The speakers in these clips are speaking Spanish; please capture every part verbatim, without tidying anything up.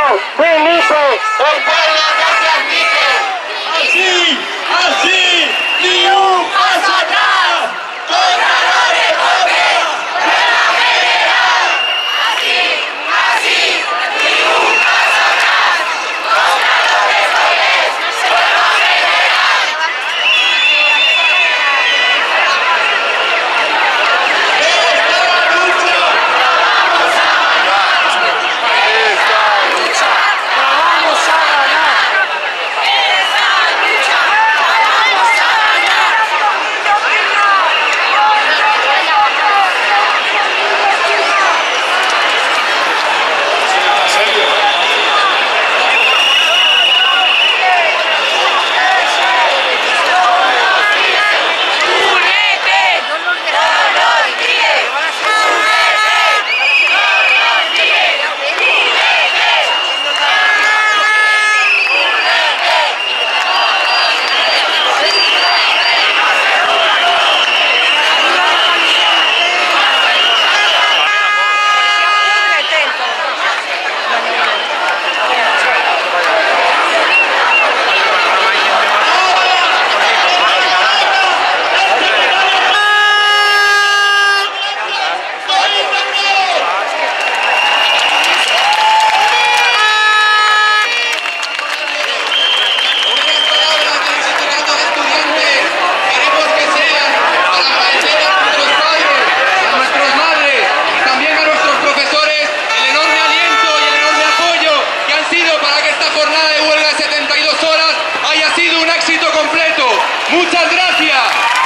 Felipe, el pueblo no se admite. Así, así, ni un paso atrás. Contra los recortes de la federal. Así, así, ni un paso atrás. Contra los recortes de la federal. Esta lucha la vamos a ganar. Esta lucha la vamos a ganar. Esta lucha la vamos a ganar. ¡Únete! ¡No lo olvides! ¡Únete! ¡No lo olvides! Muchas gracias.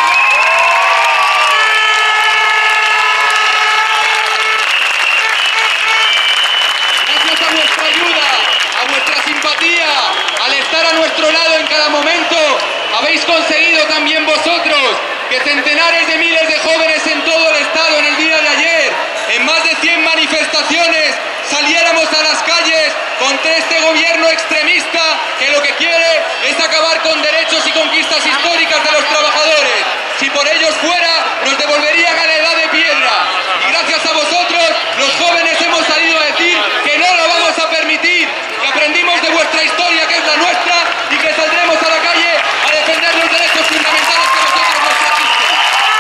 Gracias a vuestra ayuda, a vuestra simpatía, al estar a nuestro lado en cada momento, habéis conseguido también vosotros que centenares de miles de jóvenes en todo el estado en el día de ayer, en más de cien manifestaciones, saliéramos a las calles contra este gobierno extremista que lo que quiere es acabar con derechos y conquistas históricas de los trabajadores. Si por ellos fuera, nos devolverían a la edad de piedra. Y gracias a vosotros, los jóvenes hemos salido a decir que no lo vamos a permitir, que aprendimos de vuestra historia, que es la nuestra, y que saldremos a la calle a defender los derechos fundamentales que vosotros nos trajiste.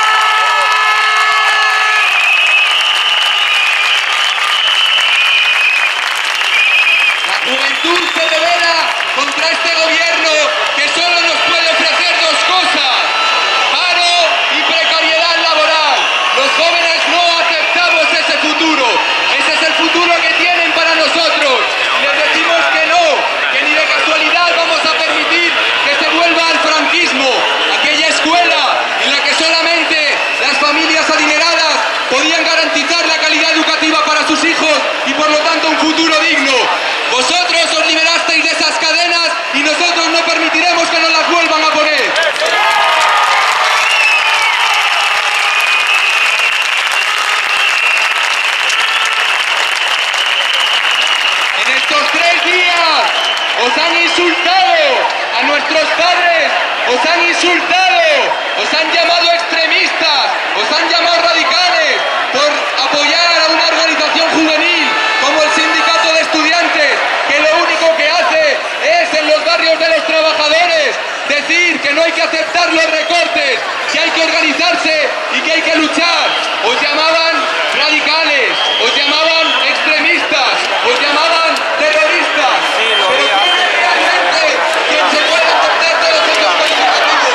La juventud se revela contra este gobierno que solo nos puede ofrecer dos cosas: paro y precariedad laboral. Los jóvenes no aceptamos ese futuro. Ese es el futuro que tienen para nosotros. Les decimos que no, que ni de casualidad vamos a permitir que se vuelva al franquismo, aquella escuela en la que solamente las familias adineradas podían garantizar la calidad educativa para sus hijos y por lo tanto un futuro digno. Vosotros os liberasteis de esas cadenas y nosotros no permitiremos que nos las vuelvan a poner. En estos tres días os han insultado a nuestros padres, os han insultado, os han llamado extremistas, os han llamado radicales por apoyar a una organización juvenil como el Sindicato de Estudiantes, que lo único que hace es en los barrios de los trabajadores decir que no hay que aceptar los recortes, que hay que organizarse y que hay que luchar. Os llamaban radicales, os llamaban extremistas, os llamaban terroristas. Pero ¿quién es realmente quien se puede aceptar todos estos calificativos?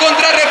contra